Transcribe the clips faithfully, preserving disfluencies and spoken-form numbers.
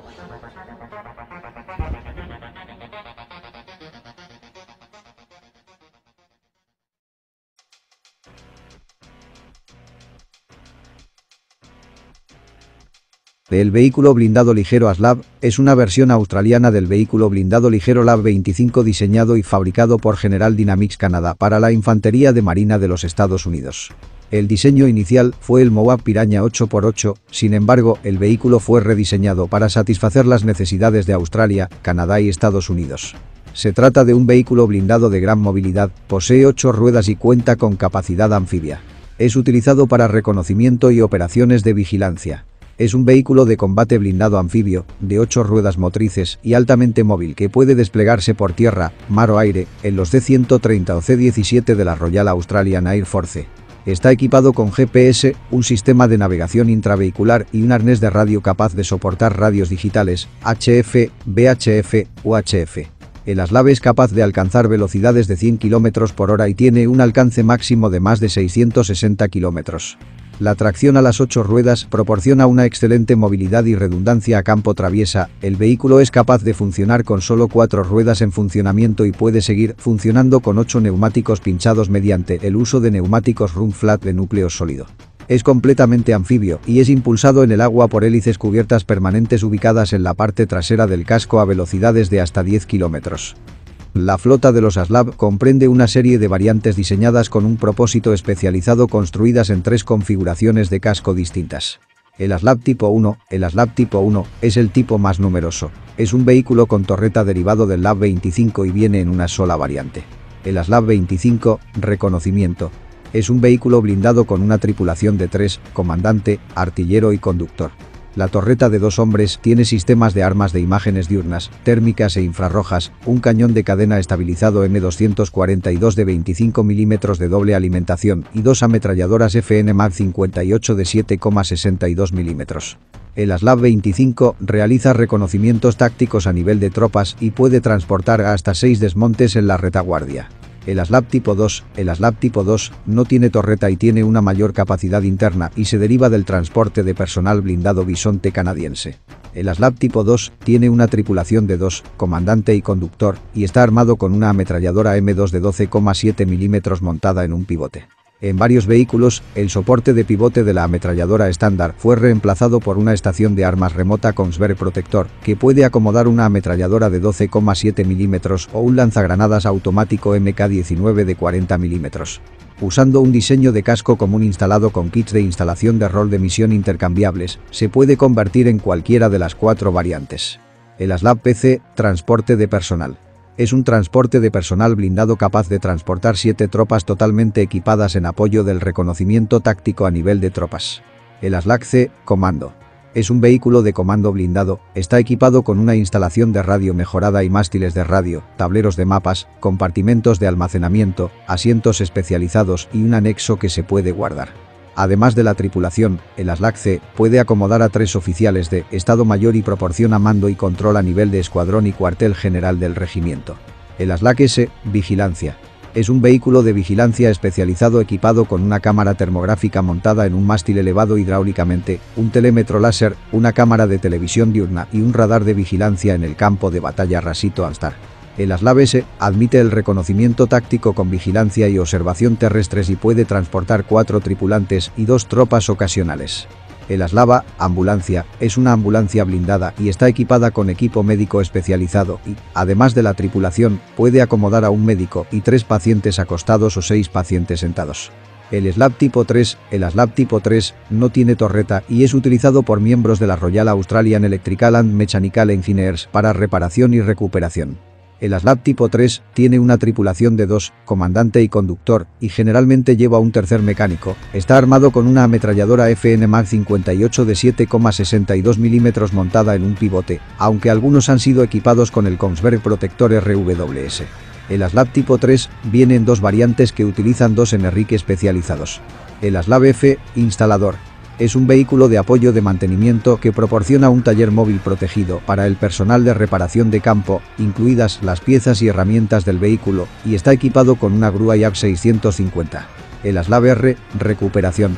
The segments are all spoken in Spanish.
El vehículo blindado ligero ASLAB es una versión australiana del vehículo blindado ligero LAV veinticinco diseñado y fabricado por General Dynamics Canadá para la Infantería de Marina de los Estados Unidos. El diseño inicial fue el Moab Piranha ocho por ocho, sin embargo, el vehículo fue rediseñado para satisfacer las necesidades de Australia, Canadá y Estados Unidos. Se trata de un vehículo blindado de gran movilidad, posee ocho ruedas y cuenta con capacidad anfibia. Es utilizado para reconocimiento y operaciones de vigilancia. Es un vehículo de combate blindado anfibio, de ocho ruedas motrices y altamente móvil que puede desplegarse por tierra, mar o aire, en los C ciento treinta o C diecisiete de la Royal Australian Air Force. Está equipado con G P S, un sistema de navegación intravehicular y un arnés de radio capaz de soportar radios digitales, H F, V H F, U H F. El ASLAB es capaz de alcanzar velocidades de cien kilómetros por hora y tiene un alcance máximo de más de seiscientos sesenta kilómetros. La tracción a las ocho ruedas proporciona una excelente movilidad y redundancia a campo traviesa. El vehículo es capaz de funcionar con solo cuatro ruedas en funcionamiento y puede seguir funcionando con ocho neumáticos pinchados mediante el uso de neumáticos Run Flat de núcleo sólido. Es completamente anfibio y es impulsado en el agua por hélices cubiertas permanentes ubicadas en la parte trasera del casco a velocidades de hasta diez kilómetros. La flota de los ASLAB comprende una serie de variantes diseñadas con un propósito especializado construidas en tres configuraciones de casco distintas. El ASLAB tipo uno, el ASLAB tipo uno, es el tipo más numeroso. Es un vehículo con torreta derivado del LAV veinticinco y viene en una sola variante. El ASLAB veinticinco, reconocimiento. Es un vehículo blindado con una tripulación de tres, comandante, artillero y conductor. La torreta de dos hombres tiene sistemas de armas de imágenes diurnas, térmicas e infrarrojas, un cañón de cadena estabilizado M doscientos cuarenta y dos de veinticinco milímetros de doble alimentación y dos ametralladoras F N Mag cincuenta y ocho de siete coma sesenta y dos milímetros. El ASLAB veinticinco realiza reconocimientos tácticos a nivel de tropas y puede transportar hasta seis desmontes en la retaguardia. El ASLAB tipo dos, el ASLAB tipo dos no tiene torreta y tiene una mayor capacidad interna y se deriva del transporte de personal blindado bisonte canadiense. El ASLAB tipo dos tiene una tripulación de dos, comandante y conductor, y está armado con una ametralladora M dos de doce coma siete milímetros montada en un pivote. En varios vehículos, el soporte de pivote de la ametralladora estándar fue reemplazado por una estación de armas remota Kongsberg Protector, que puede acomodar una ametralladora de doce coma siete milímetros o un lanzagranadas automático M K diecinueve de cuarenta milímetros. Usando un diseño de casco común instalado con kits de instalación de rol de misión intercambiables, se puede convertir en cualquiera de las cuatro variantes. El ASLAB P C, transporte de personal. Es un transporte de personal blindado capaz de transportar siete tropas totalmente equipadas en apoyo del reconocimiento táctico a nivel de tropas. El ASLAB C, comando. Es un vehículo de comando blindado, está equipado con una instalación de radio mejorada y mástiles de radio, tableros de mapas, compartimentos de almacenamiento, asientos especializados y un anexo que se puede guardar. Además de la tripulación, el ASLAB C puede acomodar a tres oficiales de Estado Mayor y proporciona mando y control a nivel de escuadrón y cuartel general del regimiento. El ASLAB S, vigilancia. Es un vehículo de vigilancia especializado equipado con una cámara termográfica montada en un mástil elevado hidráulicamente, un telémetro láser, una cámara de televisión diurna y un radar de vigilancia en el campo de batalla Rasito Anstar. El ASLAB S admite el reconocimiento táctico con vigilancia y observación terrestres y puede transportar cuatro tripulantes y dos tropas ocasionales. El ASLAB A, ambulancia, es una ambulancia blindada y está equipada con equipo médico especializado y, además de la tripulación, puede acomodar a un médico y tres pacientes acostados o seis pacientes sentados. El ASLAB tipo tres, el ASLAB tipo tres no tiene torreta y es utilizado por miembros de la Royal Australian Electrical and Mechanical Engineers para reparación y recuperación. El ASLAB tipo tres tiene una tripulación de dos, comandante y conductor, y generalmente lleva un tercer mecánico. Está armado con una ametralladora F N Mag cincuenta y ocho de siete coma sesenta y dos milímetros montada en un pivote, aunque algunos han sido equipados con el Kongsberg Protector R W S. El ASLAB tipo tres viene en dos variantes que utilizan dos N R I C especializados. El ASLAB F, instalador. Es un vehículo de apoyo de mantenimiento que proporciona un taller móvil protegido para el personal de reparación de campo, incluidas las piezas y herramientas del vehículo, y está equipado con una grúa I A B seiscientos cincuenta. El ASLAB R, recuperación.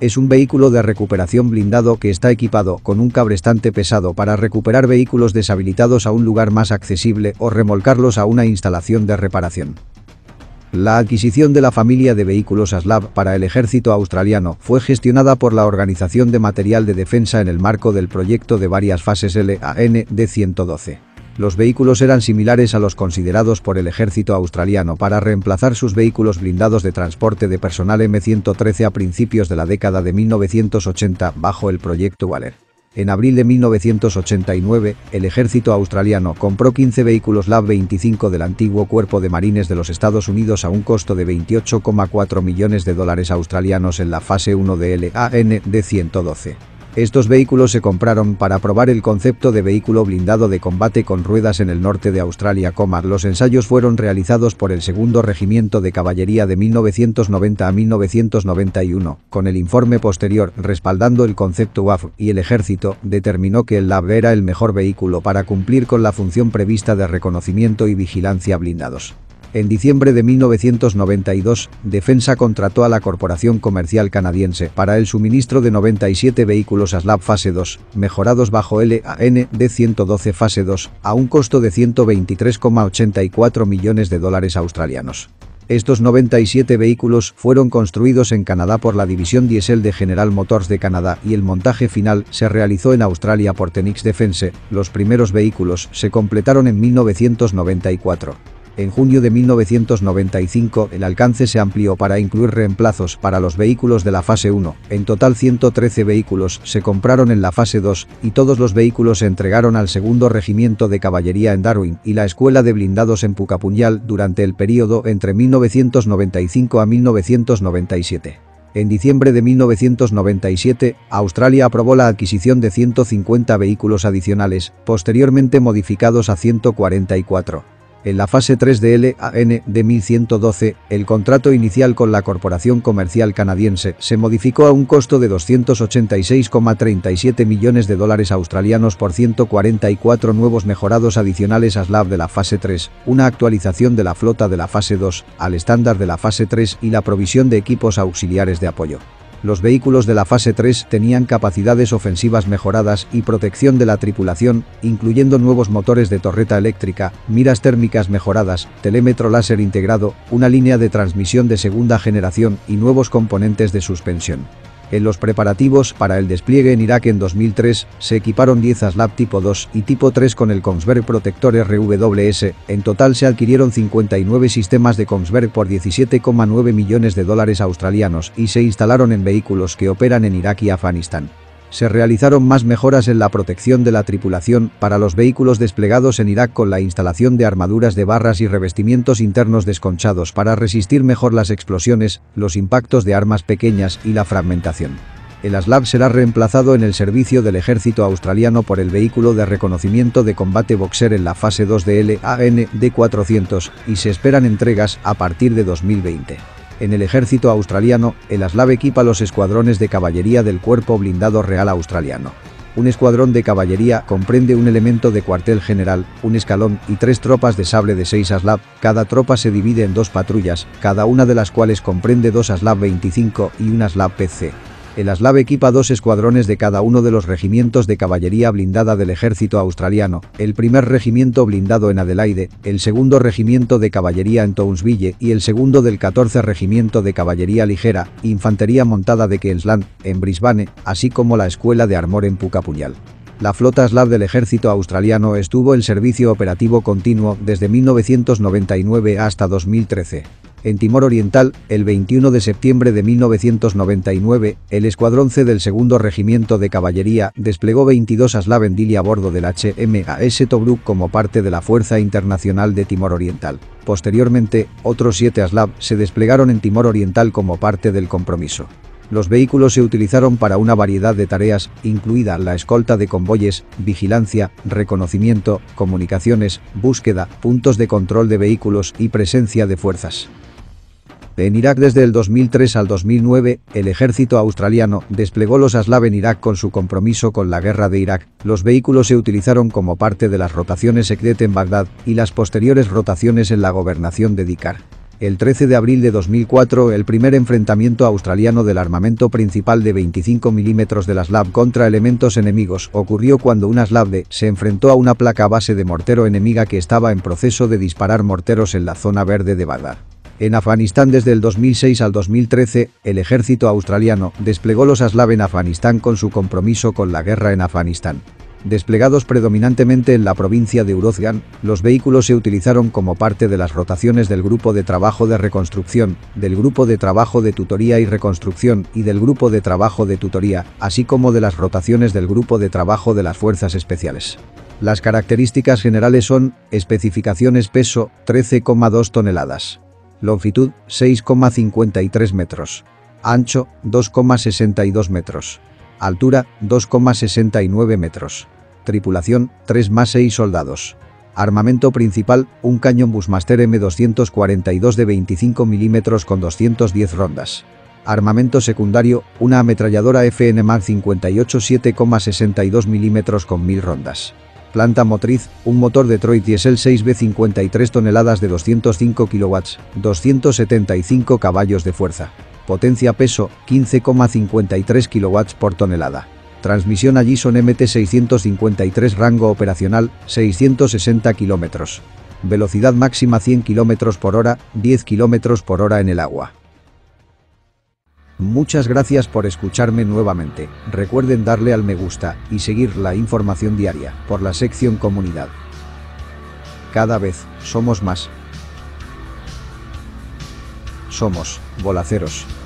Es un vehículo de recuperación blindado que está equipado con un cabrestante pesado para recuperar vehículos deshabilitados a un lugar más accesible o remolcarlos a una instalación de reparación. La adquisición de la familia de vehículos ASLAV para el ejército australiano fue gestionada por la Organización de Material de Defensa en el marco del proyecto de varias fases L A N D ciento doce. Los vehículos eran similares a los considerados por el ejército australiano para reemplazar sus vehículos blindados de transporte de personal M ciento trece a principios de la década de mil novecientos ochenta bajo el proyecto Waller. En abril de mil novecientos ochenta y nueve, el ejército australiano compró quince vehículos L A V veinticinco del antiguo Cuerpo de Marines de los Estados Unidos a un costo de veintiocho coma cuatro millones de dólares australianos en la fase uno de L A N D ciento doce. Estos vehículos se compraron para probar el concepto de vehículo blindado de combate con ruedas en el norte de Australia. Los ensayos fueron realizados por el segundo Regimiento de Caballería de mil novecientos noventa a mil novecientos noventa y uno, con el informe posterior respaldando el concepto W A F, y el ejército determinó que el L A V era el mejor vehículo para cumplir con la función prevista de reconocimiento y vigilancia blindados. En diciembre de mil novecientos noventa y dos, Defensa contrató a la corporación comercial canadiense para el suministro de noventa y siete vehículos ASLAV fase dos, mejorados bajo L A N D ciento doce fase dos, a un costo de ciento veintitrés coma ochenta y cuatro millones de dólares australianos. Estos noventa y siete vehículos fueron construidos en Canadá por la división diésel de General Motors de Canadá y el montaje final se realizó en Australia por Tenix Defense. Los primeros vehículos se completaron en mil novecientos noventa y cuatro. En junio de mil novecientos noventa y cinco el alcance se amplió para incluir reemplazos para los vehículos de la fase uno, en total ciento trece vehículos se compraron en la fase dos y todos los vehículos se entregaron al segundo Regimiento de Caballería en Darwin y la Escuela de Blindados en Pucapunyal durante el período entre mil novecientos noventa y cinco a mil novecientos noventa y siete. En diciembre de mil novecientos noventa y siete, Australia aprobó la adquisición de ciento cincuenta vehículos adicionales, posteriormente modificados a ciento cuarenta y cuatro. En la fase tres de L A N D mil ciento doce, el contrato inicial con la Corporación Comercial Canadiense se modificó a un costo de doscientos ochenta y seis coma treinta y siete millones de dólares australianos por ciento cuarenta y cuatro nuevos mejorados adicionales ASLAV de la fase tres, una actualización de la flota de la fase dos al estándar de la fase tres y la provisión de equipos auxiliares de apoyo. Los vehículos de la fase tres tenían capacidades ofensivas mejoradas y protección de la tripulación, incluyendo nuevos motores de torreta eléctrica, miras térmicas mejoradas, telémetro láser integrado, una línea de transmisión de segunda generación y nuevos componentes de suspensión. En los preparativos para el despliegue en Irak en dos mil tres, se equiparon diez ASLAV tipo dos y tipo tres con el Kongsberg Protector R W S, en total se adquirieron cincuenta y nueve sistemas de Kongsberg por diecisiete coma nueve millones de dólares australianos y se instalaron en vehículos que operan en Irak y Afganistán. Se realizaron más mejoras en la protección de la tripulación para los vehículos desplegados en Irak con la instalación de armaduras de barras y revestimientos internos desconchados para resistir mejor las explosiones, los impactos de armas pequeñas y la fragmentación. El ASLAV será reemplazado en el servicio del ejército australiano por el vehículo de reconocimiento de combate Boxer en la fase dos de L A N D cuatrocientos y se esperan entregas a partir de dos mil veinte. En el ejército australiano, el ASLAV equipa los escuadrones de caballería del Cuerpo Blindado Real Australiano. Un escuadrón de caballería comprende un elemento de cuartel general, un escalón y tres tropas de sable de seis ASLAV. Cada tropa se divide en dos patrullas, cada una de las cuales comprende dos ASLAV veinticinco y un ASLAV P C. El ASLAV equipa dos escuadrones de cada uno de los regimientos de caballería blindada del ejército australiano, el primer regimiento blindado en Adelaide, el segundo regimiento de caballería en Townsville y el segundo del catorce regimiento de caballería ligera, infantería montada de Queensland, en Brisbane, así como la escuela de Armor en Pucapunyal. La flota ASLAV del ejército australiano estuvo en servicio operativo continuo desde mil novecientos noventa y nueve hasta dos mil trece. En Timor Oriental, el veintiuno de septiembre de mil novecientos noventa y nueve, el Escuadrón C del segundo Regimiento de Caballería desplegó veintidós ASLAV en Dili a bordo del H M A S Tobruk como parte de la Fuerza Internacional de Timor Oriental. Posteriormente, otros siete ASLAV se desplegaron en Timor Oriental como parte del compromiso. Los vehículos se utilizaron para una variedad de tareas, incluida la escolta de convoyes, vigilancia, reconocimiento, comunicaciones, búsqueda, puntos de control de vehículos y presencia de fuerzas. En Irak desde el dos mil tres al dos mil nueve, el ejército australiano desplegó los ASLAV en Irak con su compromiso con la guerra de Irak. Los vehículos se utilizaron como parte de las rotaciones Ekdet en Bagdad y las posteriores rotaciones en la gobernación de Dikar. El trece de abril de dos mil cuatro, el primer enfrentamiento australiano del armamento principal de veinticinco milímetros de la SLAV contra elementos enemigos ocurrió cuando una SLAV-D se enfrentó a una placa base de mortero enemiga que estaba en proceso de disparar morteros en la zona verde de Bagdad. En Afganistán desde el dos mil seis al dos mil trece, el ejército australiano desplegó los ASLAV en Afganistán con su compromiso con la guerra en Afganistán. Desplegados predominantemente en la provincia de Uruzgan, los vehículos se utilizaron como parte de las rotaciones del Grupo de Trabajo de Reconstrucción, del Grupo de Trabajo de Tutoría y Reconstrucción y del Grupo de Trabajo de Tutoría, así como de las rotaciones del Grupo de Trabajo de las Fuerzas Especiales. Las características generales son: especificaciones peso, trece coma dos toneladas. Longitud, seis coma cincuenta y tres metros. Ancho, dos coma sesenta y dos metros. Altura, dos coma sesenta y nueve metros. Tripulación, tres más seis soldados. Armamento principal, un cañón Bushmaster M doscientos cuarenta y dos de veinticinco milímetros con doscientas diez rondas. Armamento secundario, una ametralladora F N Mag cincuenta y ocho siete coma sesenta y dos milímetros con mil rondas. Planta motriz, un motor Detroit Diesel seis B cincuenta y tres toneladas de doscientos cinco kilowatts, doscientos setenta y cinco caballos de fuerza. Potencia peso, quince coma cincuenta y tres kilowatts por tonelada. Transmisión Allison M T seiscientos cincuenta y tres. Rango operacional, seiscientos sesenta kilómetros. Velocidad máxima cien kilómetros por hora, diez kilómetros por hora en el agua. Muchas gracias por escucharme nuevamente. Recuerden darle al me gusta y seguir la información diaria por la sección comunidad. Cada vez somos más. Somos Volaceros.